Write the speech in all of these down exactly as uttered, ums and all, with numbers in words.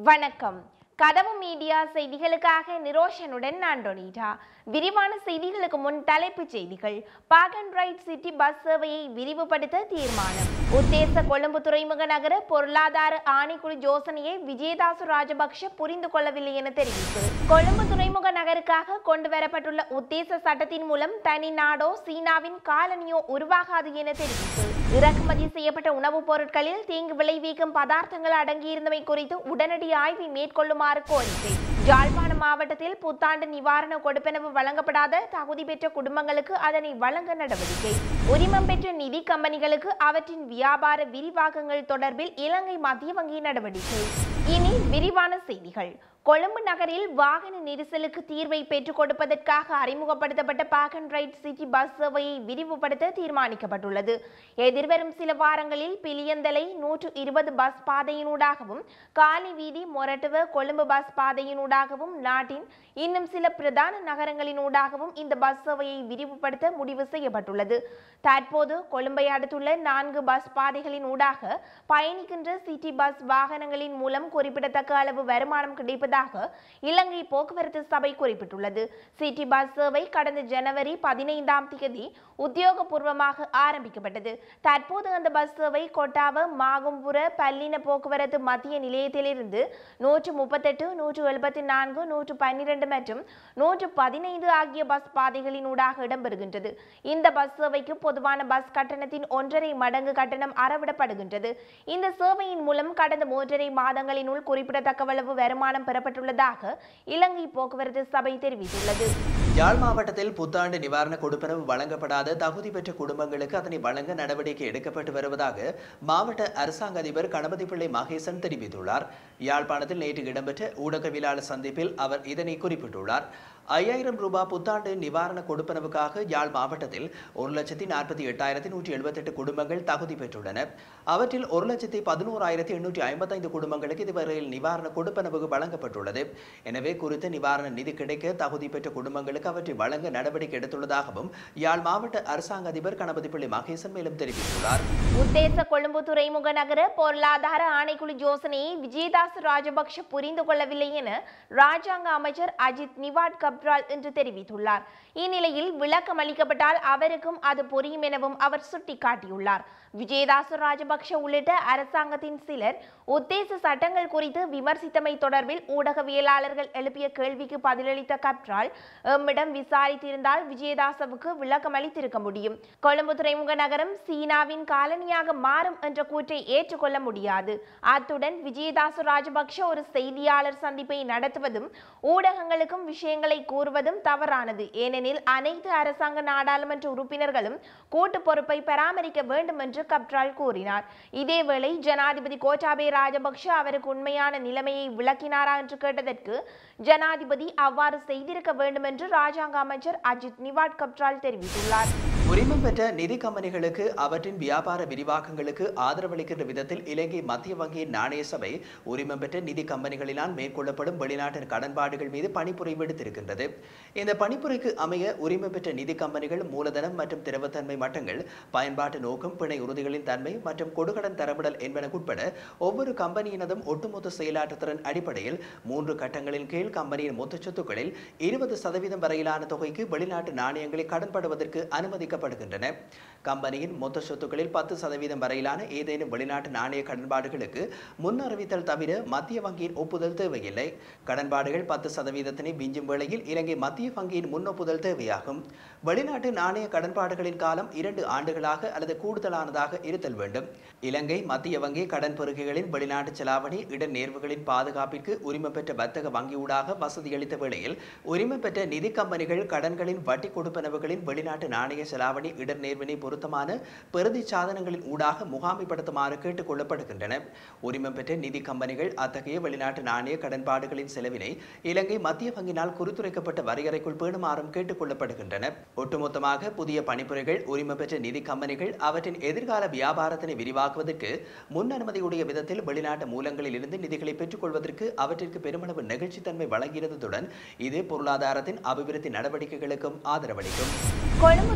வணக்கம். கதவு மீடியா செய்திகளுக்காக நிரோஷனுடன் நான் டொனிட்டா. விரிவான செய்திகளுக்கு முன் தலைப்புச் செய்திகள். Park and ride city bus சேவையை விரிவுபடுத்த தீர்மானம். உத்தேச கொழும்பு துறைமுக நகர பொருளாதார ஆணைக்குழு யோசனையை விஜயதாச ராஜபக்ஷ புரிந்து கொள்ளவில்லை என தெரிவிப்பு. கொழும்பு துறைமுக நகருக்காக கொண்டு வரப்பட்டுள்ள உத்தேச சட்டத்தின் மூலம் தனி நாடோ சீனாவின் காலனியோ உருவாகாது என தெரிவிப்பு. இறக்குமதி செய்யப்பட்ட உணவுப் பொருட்களில் தீங்கு விளைவிக்கும் பதார்த்தங்கள் அடங்கியிருந்தமை குறித்து உடனடி ஆய்வை மேற்கொள்ளுமாறு கோரிக்கை. யாழ்ப்பாண மாவட்டத்தில் புத்தாண்டு நிவாரண கொடுப்பனவு வழங்கப்படாத தகுதி பெற்ற குடும்பங்களுக்கு அதனை வழங்க நடவடிக்கை. உரிமம் பெற்ற நிதி கம்பெனிகளுக்கு அவற்றின் வியாபார விரிவாக்கங்கள் தொடர்பில் இலங்கை மத்திய வங்கி நடவடிக்கை. இனி விரிவான செய்திகள். கொழும்பு நகரில் வாகன நெரிசலுக்கு தீர்வை பெற்றுக் கொடுப்பதற்காக அறிமுகப்படுத்தப்பட்ட park and ride city bus சேவையை விரிவுபடுத்த தீர்மானிக்கப்பட்டுள்ளது. எதிர்வரும் சில வாரங்களில் பிலியந்தலை நூற்று இருபது பஸ் பாதையினூடாகவும் காலி வீதி மொரட்டுவ கொழும்பு பஸ் பாதையினூடாகவும் நாட்டின் இன்னும் சில பிரதான நகரங்களினூடாகவும் இந்த பஸ் சேவையை விரிவுபடுத்த முடிவு செய்யப்பட்டுள்ளது. தற்போது கொழும்பை அடுத்துள்ள நான்கு பஸ் பாதைகளின் ஊடாக பயணிக்கின்ற சிட்டி பஸ் வாகனங்களின் மூலம் குறிப்பிடத்தக்க அளவு வருமானம் கிடைப்பதாக இலங்கை போக்குவரத்து சபை குறிப்பிட்டுள்ளது. சிட்டி பஸ் சேவை கடந்த ஜனவரி பதினைந்தாம் தேதி உத்தியோகபூர்வமாக ஆரம்பிக்கப்பட்டது. தற்போது அந்த பஸ் சேவை கொட்டாவ மாகும்புர பல்லின போக்குவரத்து மத்திய நிலையத்திலிருந்து நூற்று முப்பத்தெட்டு நூற்று எழுபத்தி நான்கு நூற்று பன்னிரண்டு மற்றும் நூற்று பதினைந்து ஆகிய பஸ் பாதைகளினூடாக இடம்பெறுகின்றது. இந்த பஸ் சேவைக்கு பொதுவான பஸ் கட்டணத்தின் ஒன்றரை மடங்கு கட்டணம் அறவிடப்படுகின்றது. இந்த சேவையின் மூலம் கடந்த மூன்றரை மாதங்களினுள் குறிப்பிடத்தக்க அளவு வருமானம் பெறப்பட்டுள்ளதாக இலங்கை போக்குவரத்து சபை தெரிவித்துள்ளது. யாழ் மாவட்டத்தில் புத்தாண்டு நிவாரண கொடுப்பனவு வழங்கப்படாத தகுதி பெற்ற குடும்பங்களுக்கு அதனை வழங்க நடவடிக்கை எடுக்கப்பட்டு வருவதாக மாவட்ட அரசாங்க அதிபர் கணபதி பிள்ளை மகேசன் தெரிவித்துள்ளார். யாழ்ப்பாணத்தில் நேற்று இடம்பெற்ற ஊடகவியலாளர் சந்திப்பில் அவர் இதனை குறிப்பிட்டுள்ளார். ஐயாயிரம் ரூபாய் புத்தாண்டு நிவாரண கொடுப்பனவுக்காக யாழ் மாவட்டத்தில் ஒரு லட்சத்தி நாற்பத்தி எட்டாயிரத்தி நூற்றி எழுபத்தி எட்டு குடும்பங்கள் தகுதி பெற்றுள்ளன. அவற்றில் ஒரு லட்சத்தி பதினோராயிரத்தி எண்ணூற்றி ஐம்பத்தி ஐந்து குடும்பங்களுக்கு இதுவரையில் நிவாரண கொடுப்பனவு வழங்கப்பட்டுள்ளது. எனவே குறித்த நிவாரண நிதி கிடைக்க தகுதி பெற்ற குடும்பங்களுக்கு அவற்றை வழங்க நடவடிக்கை எடுத்துள்ளதாகவும் யாழ் மாவட்ட அரசாங்க அதிபர் கணபதி பிள்ளை மகேசன் மேலும் தெரிவித்துள்ளார். உத்தேச கொழும்பு துறைமுக நகர பொருளாதார ஆணைக்குழு யோசனையை விஜயதாச ராஜபக்ஷ புரிந்து கொள்ளவில்லை என ராஜாங்க அமைச்சர் அஜித் நிவாட் கப்ரால் என்று தெரிவித்துள்ளார். இந்நிலையில் விளக்கம் அளிக்கப்பட்டால் அவருக்கும் அது புரியும் எனவும் அவர் சுட்டிக்காட்டியுள்ளார். விஜயதாச ராஜபக்ஷ உள்ளிட்ட அரசாங்கத்தின் சிலர் உத்தேச சட்டங்கள் குறித்து விமர்சித்தமை தொடர்பில் ஊடகவியலாளர்கள் எழுப்பிய கேள்விக்கு பதிலளித்த கப்ரால், எம்மிடம் விசாரித்திருந்தால் விஜயதாசவுக்கு விளக்கம் அளித்திருக்க முடியும். கொழும்பு துறைமுக நகரம் சீனாவின் காலனியாக மாறும் என்ற கூற்றை ஏற்றுக்கொள்ள முடியாது. அத்துடன் விஜயதாச ராஜபக்ஷ ஒரு செய்தியாளர் சந்திப்பை நடத்துவதும் ஊடகங்களுக்கும் விஷயங்களை கூறுவதும் தவறானது. ஏனெனில் அனைத்து அரசாங்க நாடாளுமன்ற உறுப்பினர்களும் கூட்டு பொறுப்பை பராமரிக்க வேண்டும் என்று கப்ரால் கூறினார். இதேவேளை ஜனாதிபதி கோட்டாபே ராஜபக்ஷ அவருக்கு உண்மையான நிலைமையை விளக்கினாரா என்று கேட்டதற்கு ஜனாதிபதி அவ்வாறு செய்திருக்க வேண்டும் என்று ராஜாங்க அமைச்சர் அஜித் நிவாட் கப்ரால் தெரிவித்துள்ளார். உரிமம் பெற்ற நிதி கம்பெனிகளுக்கு அவற்றின் வியாபார விரிவாக்கங்களுக்கு ஆதரவளிக்கின்ற விதத்தில் இலங்கை மத்திய வங்கியின் நாணய சபை உரிமம் பெற்ற நிதி கம்பெனிகளினால் மேற்கொள்ளப்படும் வெளிநாட்டு கடன்பாடுகள் மீது பணிப்புரை விடுத்திருக்கின்றது. இந்த பணிப்புரைக்கு அமைய உரிமம் பெற்ற நிதி கம்பெனிகள் மூலதனம் மற்றும் திரவத்தன்மை மட்டங்கள், பயன்பாட்டு நோக்கம், பிணை உறுதிகளின் தன்மை மற்றும் கொடுகடன் தரவிடல் என்பன உட்பட ஒவ்வொரு கம்பெனியினதும் ஒட்டுமொத்த செயலாற்றுத்திறன் அடிப்படையில் மூன்று கட்டங்களின் கீழ் கம்பெனியின் மொத்த சொத்துக்களில் இருபது சதவீதம் வரையிலான தொகைக்கு வெளிநாட்டு நாணயங்களை கடன்படுவதற்கு அனுமதிக்க படுகின்றன. கம்பெனியின் மொத்த சொத்துக்களில் பத்து சதவீதம் வரையிலான ஏதேனும் வெளிநாட்டு நாணய கடன்பாடுகளுக்கு முன் அறிவித்தல் தவிர மத்திய வங்கியின் ஒப்புதல் தேவையில்லை. கடன்பாடுகள் பத்து சதவீதத்தினை விஞ்சும் வேளையில் இலங்கை மத்திய வங்கியின் முன் ஒப்புதல் தேவையாகும். வெளிநாட்டு நாணய கடன்பாடுகளின் காலம் இரண்டு ஆண்டுகளாக அல்லது கூடுதலானதாக இருத்தல் வேண்டும். இலங்கை மத்திய வங்கி கடன் பெறுகைகளின் வெளிநாட்டு செலாவணி இட நேர்வுகளின் பாதுகாப்பிற்கு உரிமம் பெற்ற வர்த்தக வங்கியூடாக வசதியளித்த வேளையில் உரிமம் பெற்ற நிதி கம்பெனிகள் கடன்களின் வட்டி கொடுப்பனவுகளின் வெளிநாட்டு நாணய செலாவணி இடர் நேர்வினை பொருத்தமான பெறுதி சாதனங்களின் ஊடாக முகாமைப்படுத்துமாறு கேட்டுக் கொள்ளப்படுகின்றன. உரிமம் பெற்ற நிதி கம்பெனிகள் அத்தகைய வெளிநாட்டு நாணய கடன்பாடுகளின் செலவினை இலங்கை மத்திய வங்கினால் குறித்துரைக்கப்பட்ட வரையறைக்குள் பேணுமாறும் கேட்டுக் கொள்ளப்படுகின்றன. ஒட்டுமொத்தமாக புதிய பணிப்புரைகள் உரிமம் பெற்ற நிதி கம்பெனிகள் அவற்றின் எதிர்கால வியாபாரத்தினை விரிவாக்குவதற்கு முன் அனுமதியுடைய விதத்தில் வெளிநாட்டு மூலங்களில் இருந்து நிதிகளை பெற்றுக் கொள்வதற்கு அவற்றிற்கு பெருமளவு நெகிழ்ச்சித்தன்மை வழங்கியதுடன் இது பொருளாதாரத்தின் அபிவிருத்தி நடவடிக்கைகளுக்கும் ஆதரவளிக்கும். கொழும்பு துறைமுக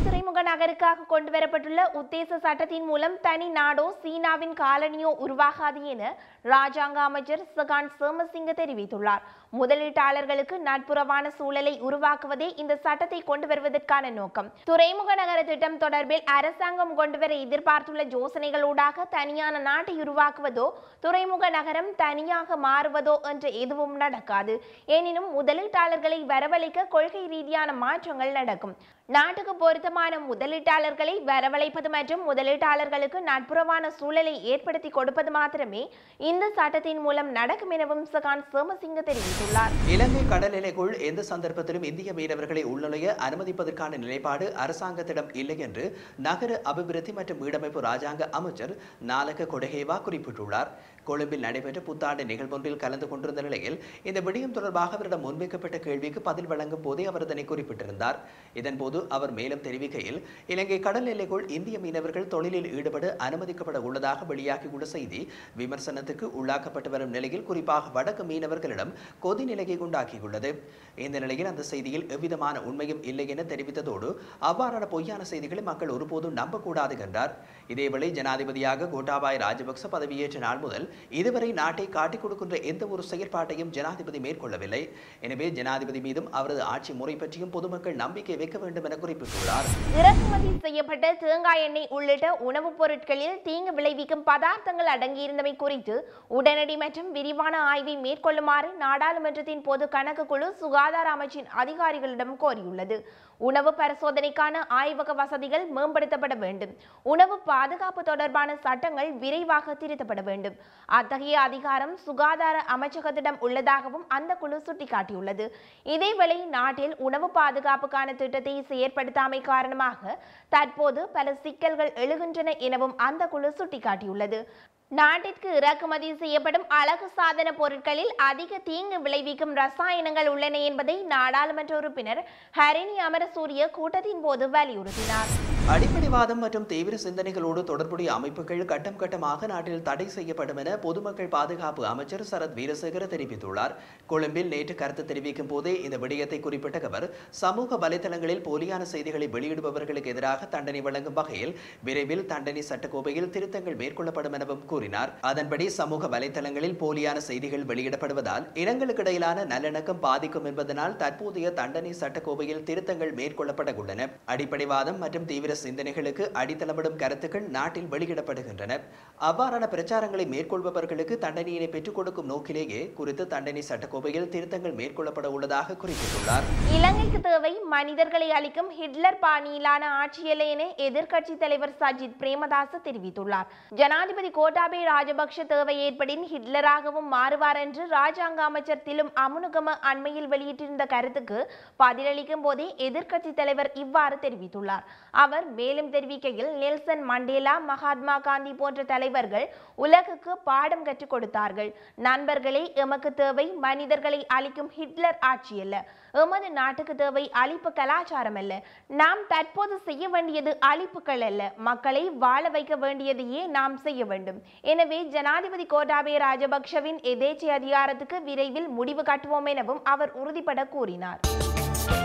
நகருக்காக கொண்டுவரப்பட்டுள்ள உத்தேச சட்டத்தின் மூலம் தனி நாடோ சீனாவின் காலனியோ உருவாகாது என ராஜாங்க அமைச்சர் சகான் சேமசிங்க தெரிவித்துள்ளார். முதலீட்டாளர்களுக்கு நட்புறவான சூழலை உருவாக்குவதே இந்த சட்டத்தை கொண்டு வருவதற்கான நோக்கம். துறைமுக நகர திட்டம் தொடர்பில் அரசாங்கம் கொண்டுவர எதிர்பார்த்துள்ள யோசனைகளூடாக தனியான நாட்டை உருவாக்குவதோ துறைமுக நகரம் தனியாக மாறுவதோ என்று எதுவும் நடக்காது. எனினும் முதலீட்டாளர்களை வரவழைக்க கொள்கை ரீதியான மாற்றங்கள் நடக்கும். நாட்டுக்கு பொருத்தமான முதலீட்டாளர்களை வரவழைப்பது மற்றும் முதலீட்டாளர்களுக்கு நட்புறவான சூழலை ஏற்படுத்தி கொடுப்பது மாத்திரமே இந்த சட்டத்தின் மூலம் நடக்கும் எனவும் சகான் சேமசிங்க தெரிவித்துள்ளார். இலங்கை கடல் எல்லைக்குள் எந்த சந்தர்ப்பத்திலும் இந்திய மீனவர்களை உள்நுழைய அனுமதிப்பதற்கான நிலைப்பாடு அரசாங்கத்திடம் இல்லை என்று நகர அபிவிருத்தி மற்றும் வீடமைப்பு ராஜாங்க அமைச்சர் நாலக கொடஹேவா குறிப்பிட்டுள்ளார். கொழும்பில் நடைபெற்ற புத்தாண்டு நிகழ்வொன்றில் கலந்து கொண்டிருந்த நிலையில் இந்த விடயம் தொடர்பாக அவரிடம் முன்வைக்கப்பட்ட கேள்விக்கு பதில் வழங்கும் போதே அவர் இதனை குறிப்பிட்டிருந்தார். இதன்போது அவர் மேலும் தெரிவிக்கையில், இலங்கை கடல் எல்லைக்குள் இந்திய மீனவர்கள் தொழிலில் ஈடுபட அனுமதிக்கப்பட உள்ளதாக வெளியாகியுள்ள செய்தி விமர்சனத்துக்கு உள்ளாக்கப்பட்டு வரும் நிலையில் குறிப்பாக வடக்கு மீனவர்களிடம் கொதிநிலையை உண்டாக்கியுள்ளது. இந்த நிலையில் அந்த செய்தியில் எவ்விதமான உண்மையும் இல்லை என தெரிவித்ததோடு அவ்வாறான பொய்யான செய்திகளை மக்கள் ஒருபோதும் நம்பக்கூடாது என்றார். இதேவேளை ஜனாதிபதியாக கோட்டாபாய ராஜபக்ச பதவியேற்ற நாள் முதல் இதுவரை நாட்டை காட்டிக் கொடுக்கின்ற எந்த ஒரு செயற்பாட்டையும் ஜனாதிபதி மேற்கொள்ளவில்லை. எனவே ஜனாதிபதி மீதும் அவரது ஆட்சி முறை பற்றியும் பொதுமக்கள் நம்பிக்கை வைக்க வேண்டும் என குறிப்பிட்டுள்ளார். இறக்குமதி செய்யப்பட்ட தேங்காய் எண்ணெய் உள்ளிட்ட உணவுப் பொருட்களில் தீங்கு விளைவிக்கும் பதார்த்தங்கள் அடங்கியிருந்தமை குறித்து உடனடி மற்றும் விரிவான ஆய்வை மேற்கொள்ளுமாறு நாடாளுமன்றத்தின் பொது கணக்கு குழு சுகாதார அமைச்சின் அதிகாரிகளிடம் கோரியுள்ளது. உணவு பரிசோதனைக்கான ஆய்வக வசதிகள் மேம்படுத்தப்பட வேண்டும். உணவு பாதுகாப்பு தொடர்பான சட்டங்கள் விரைவாக திருத்தப்பட வேண்டும். அத்தகைய அதிகாரம் சுகாதார அமைச்சகத்திடம் உள்ளதாகவும் அந்த குழு சுட்டிக்காட்டியுள்ளது. இதேவேளை நாட்டில் உணவு பாதுகாப்புக்கான திட்டத்தை செயற்படுத்தாமை காரணமாக தற்போது பல சிக்கல்கள் எழுகின்றன எனவும் அந்த குழு சுட்டிக்காட்டியுள்ளது. நாட்டிற்கு இறக்குமதி செய்யப்படும் அழகு சாதன பொருட்களில் அதிக தீங்கு விளைவிக்கும் ரசாயனங்கள் உள்ளன என்பதை நாடாளுமன்ற உறுப்பினர் ஹரிணி அமரசூரிய கூட்டத்தின் போது வலியுறுத்தினார். அடிப்படைவாதம் மற்றும் தீவிர சிந்தனைகளோடு தொடர்புடைய அமைப்புகள் கட்டம் கட்டமாக நாட்டில் தடை செய்யப்படும் என பொதுமக்கள் பாதுகாப்பு அமைச்சர் சரத் வீரசேகர தெரிவித்துள்ளார். கொழும்பில் நேற்று கருத்து தெரிவிக்கும் போதே இந்த விடயத்தை குறிப்பிட்ட அவர், சமூக வலைதளங்களில் போலியான செய்திகளை வெளியிடுபவர்களுக்கு எதிராக தண்டனை வழங்கும் வகையில் விரைவில் தண்டனை சட்டக்கோவையில் திருத்தங்கள் மேற்கொள்ளப்படும் எனவும் கூறினார். அதன்படி சமூக வலைதளங்களில் போலியான செய்திகள் வெளியிடப்படுவதால் இனங்களுக்கு இடையிலான நல்லிணக்கம் பாதிக்கும் என்பதனால் தற்போதைய தண்டனை சட்டக்கோவையில் திருத்தங்கள் மேற்கொள்ளப்பட உள்ளன. அடிப்படைவாதம் மற்றும் தீவிர சிந்தனைகளுக்கு அடித்தளமிடும் கருத்துக்கள் நாட்டில் வெளியிடப்படுகின்றன. அவ்வாறான பிரச்சாரங்களை மேற்கொள்பவர்களுக்கு தண்டனையினை பெற்றுக் கொடுக்கும் நோக்கிலேயே குறித்து தண்டனை சட்டக்கோவையில் திருத்தங்கள் மேற்கொள்ளப்பட உள்ளதாக குறிப்பிட்டுள்ளார். இலங்கைக்கு தேவை மனிதர்களை அளிக்கும் ஹிட்லர் பாணியிலான ஆட்சியல்ல என எதிர்க்கட்சி தலைவர் சஜித் பிரேமதாச தெரிவித்துள்ளார். ஜனாதிபதி கோட்டாபய ராஜபக்ஷ தேவை ஏற்படின் ஹிட்லராகவும் மாறுவார் என்று ராஜாங்க அமைச்சர் திலும் அமுனுகம அண்மையில் வெளியிட்டிருந்த கருத்துக்கு பதிலளிக்கும் போதே எதிர்க்கட்சி தலைவர் இவ்வாறு தெரிவித்துள்ளார். அவர் மேலும் தெரிவிக்கையில், நெல்சன் மண்டேலா, மகாத்மா காந்தி போன்ற தலைவர்கள் உலகுக்கு பாடம் கற்றுக் கொடுத்தார்கள். நண்பர்களே, எமக்கு தேவை மனிதர்களை அளிக்கும் ஹிட்லர் ஆட்சி அல்ல. எமது நாட்டுக்கு தேவை அழிப்பு கலாச்சாரம் அல்ல. நாம் தற்போது செய்ய வேண்டியது அழிப்புகள் அல்ல, மக்களை வாழ வைக்க வேண்டியதையே நாம் செய்ய வேண்டும். எனவே ஜனாதிபதி கோட்டாபய ராஜபக்ஷவின் எதேச்சை அதிகாரத்துக்கு விரைவில் முடிவு கட்டுவோம் எனவும் அவர் உறுதிபட கூறினார்.